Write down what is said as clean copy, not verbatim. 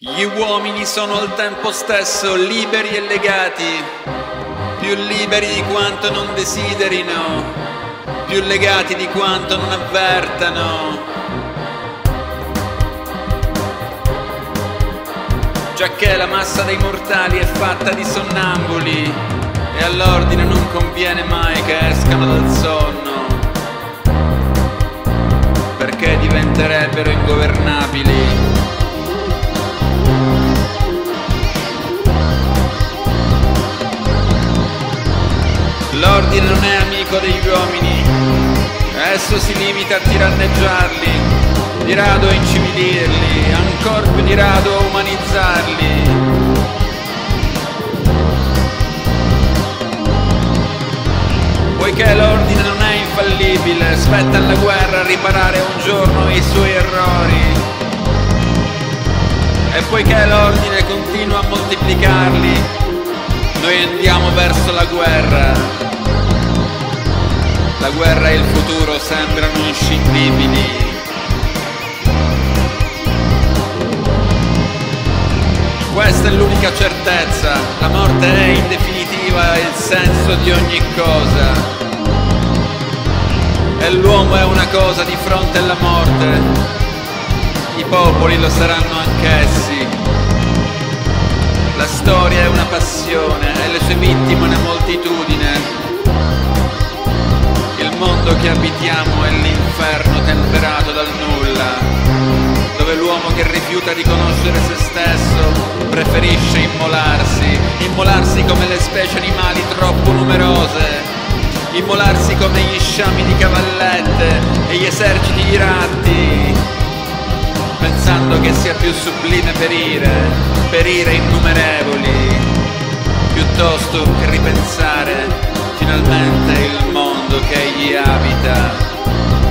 Gli uomini sono al tempo stesso liberi e legati, più liberi di quanto non desiderino, più legati di quanto non avvertano. Giacché la massa dei mortali è fatta di sonnambuli e all'ordine non conviene mai che escano dal sonno, perché diventerebbero ingovernabili. L'ordine non è amico degli uomini, esso si limita a tiranneggiarli, di rado a incivilirli, ancor più di rado a umanizzarli. Poiché l'ordine non è infallibile, spetta alla guerra riparare un giorno i suoi errori. E poiché l'ordine continua a moltiplicarli, noi andiamo verso la guerra. La guerra e il futuro sembrano inscindibili. Questa è l'unica certezza, la morte è in definitiva il senso di ogni cosa. E l'uomo è una cosa di fronte alla morte, i popoli lo saranno anch'essi. La storia è una passione e le sue vittime una moltitudine. Il mondo che abitiamo è l'inferno temperato dal nulla, dove l'uomo che rifiuta di conoscere se stesso preferisce immolarsi come le specie animali troppo numerose, immolarsi come gli sciami di cavallette e gli eserciti di ratti, pensando che sia più sublime perire innumerevoli, piuttosto che ripensare finalmente il mondo che egli abita.